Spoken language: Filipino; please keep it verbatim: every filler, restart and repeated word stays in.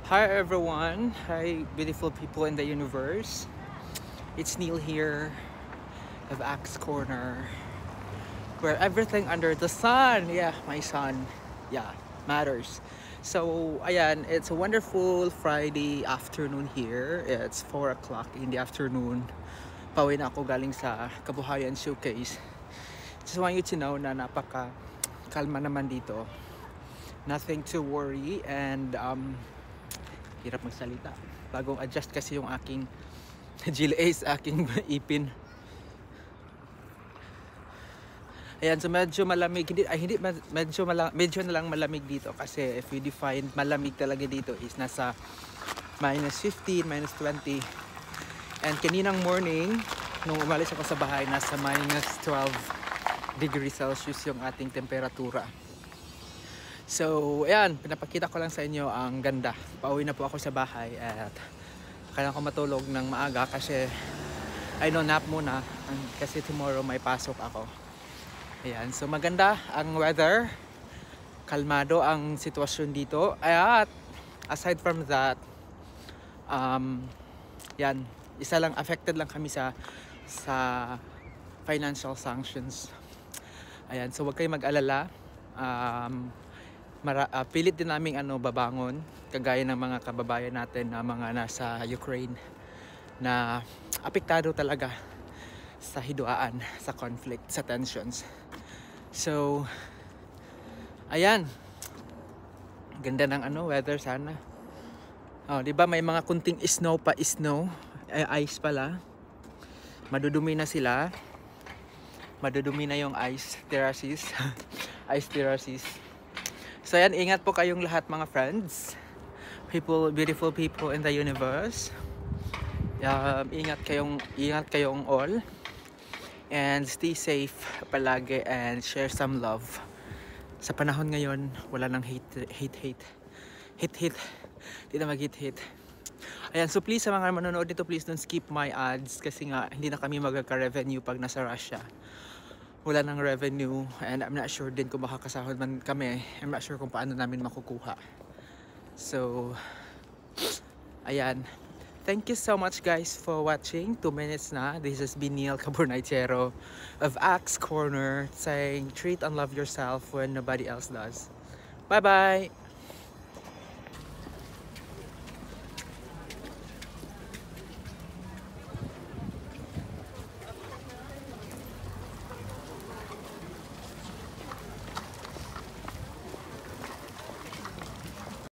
Hi everyone, hi beautiful people in the universe. It's Neil here of Axe Corner, where everything under the sun, yeah, my son, yeah, matters. So, ayan, it's a wonderful Friday afternoon here. It's four o'clock in the afternoon. Pauwi na ako galing sa Kabuhayan Showcase. Just want you to know na napaka kalma naman dito. Nothing to worry and um, hirap magsalita. Bagong adjust kasi yung aking G L A sa aking ipin. Ayan, so medyo malamig. Hindi, ay, hindi, medyo, mala, medyo na lang malamig dito kasi if we define malamig talaga dito is nasa minus fifteen, minus twenty. And kaninang morning, nung umalis ako sa bahay, nasa minus twelve degrees Celsius yung ating temperatura. So, ayan, pinapakita ko lang sa inyo ang ganda. Pauwi na po ako sa bahay at kailangan ko matulog ng maaga kasi I know nap muna kasi tomorrow may pasok ako. Ayan, so maganda ang weather. Kalmado ang sitwasyon dito. At aside from that, um, yan, isa lang, affected lang kami sa sa financial sanctions. Ayan, so wag kayong mag-alala. Um, Mara, uh, pilit din naming ano, babangon kagaya ng mga kababayan natin na mga nasa Ukraine na apektado talaga sa hiduaan, sa conflict, sa tensions. So, ayan. Ganda ng ano, weather sana. Oh, 'di ba may mga kunting snow pa, snow, eh, ice pala. Madudumi na sila. Madudumi na yung ice terraces. Ice terraces. So yan, ingat po kayong lahat mga friends. People, beautiful people in the universe. Um, ingat kayong, ingat kayong all. And stay safe palagi and share some love. Sa panahon ngayon, wala nang hate, hate, hate. Hate, hate. Hindi na mag-hate, hate. Ayan, so please sa mga manonood dito, please don't skip my ads kasi nga hindi na kami magkaka-revenue pag nasa Russia. Wala ng revenue and I'm not sure din kung makakasahod man kami. I'm not sure kung paano namin makukuha. So, ayan. Thank you so much guys for watching. Two minutes na. This has been Neil Cabornaitero of Axe Corner saying treat and love yourself when nobody else does. Bye bye!